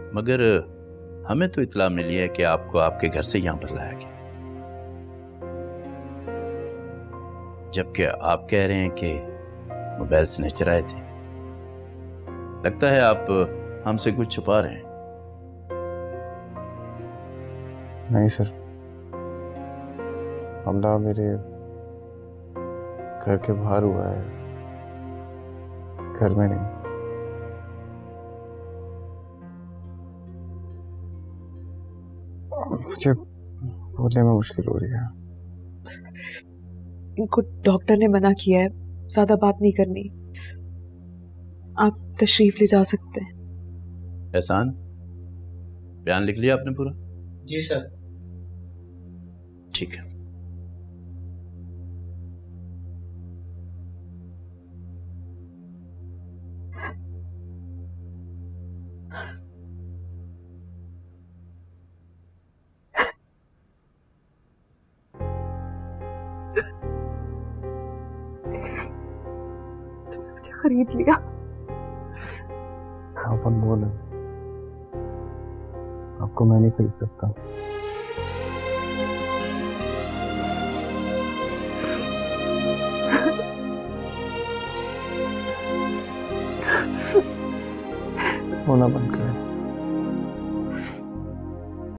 मगर हमें तो इत्तला मिली है कि आपको आपके घर से यहां पर लाया गया, जबकि आप कह रहे हैं कि मोबाइल स्नैचर आए थे। लगता है आप हमसे कुछ छुपा रहे हैं। नहीं सर, हमला मेरे घर के बाहर हुआ है, घर में नहीं। मुझे बोलने में मुश्किल हो रही है। इनको डॉक्टर ने मना किया है, ज्यादा बात नहीं करनी। आप तशरीफ ले जा सकते हैं। एहसान, बयान लिख लिया आपने पूरा? जी सर। ठीक है। मुझे खरीद लिया। आप अनमोल हैं, आपको मैं नहीं खरीद सकता। होना बंद कर।